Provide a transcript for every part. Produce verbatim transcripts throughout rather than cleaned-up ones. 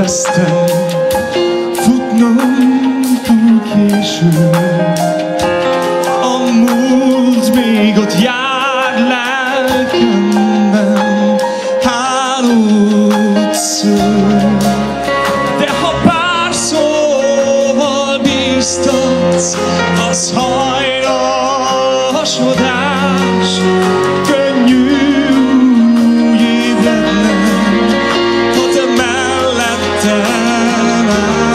éreztem, futnom túl késő. A múlt még ott jár lelkemben, hálót szőr. De ha pár szóval bíztatsz, az hajlasodás, könnyű úgy ébrednem, ha te mellettem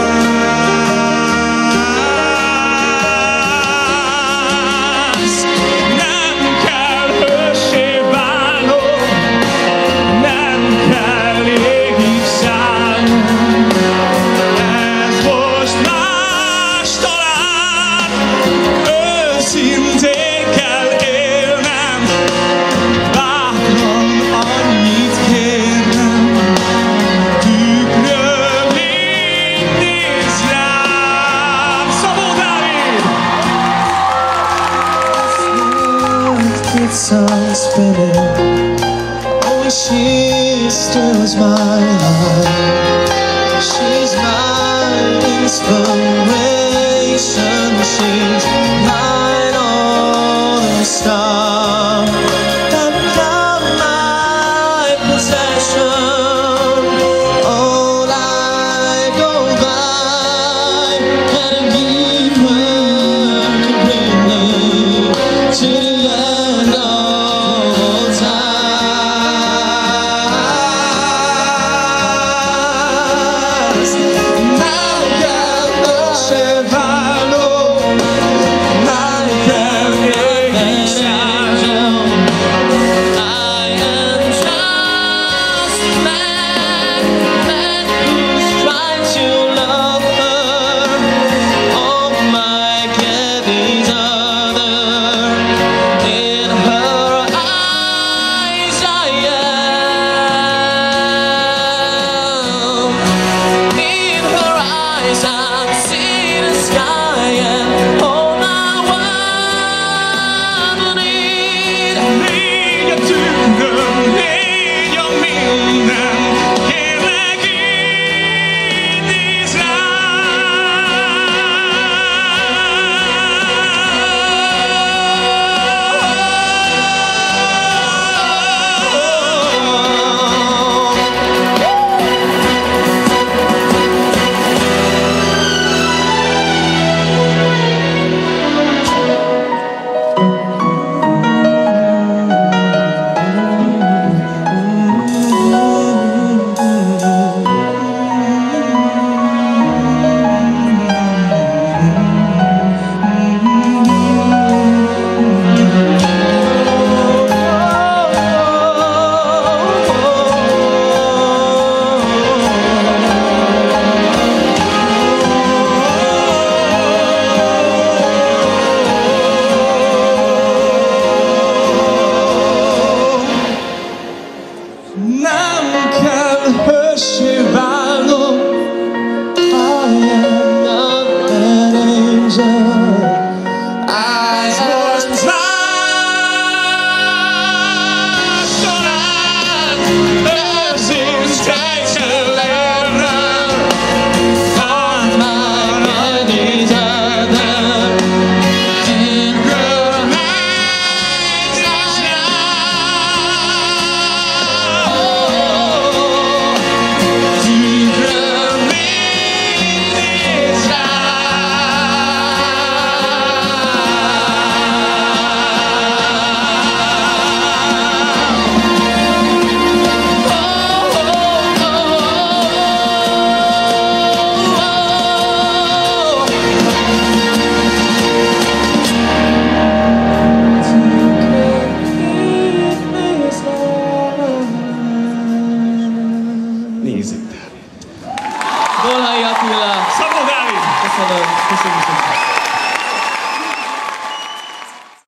állsz. Nem kell hőssé válnom, nem kell égig szállnom, ez most más talán, őszintén kell élnem, bátran annyit kérnem, tükröm légy, nézz rám. Szabó Dávid! Keep songs spinning, only she stirs my heart. She's my inspiration, she's my northern star. And now my possession, all I go by, can keep her completely to the end of times. Now can hőssé válnom, nem kell égig szállnom. I am just a man, man who's trying to love her. All my care is other. In her eyes I am. In her eyes I see the sky and all I want need. Légy a tükröm, légy a minden, kérlek, így nézz nem kell hőssé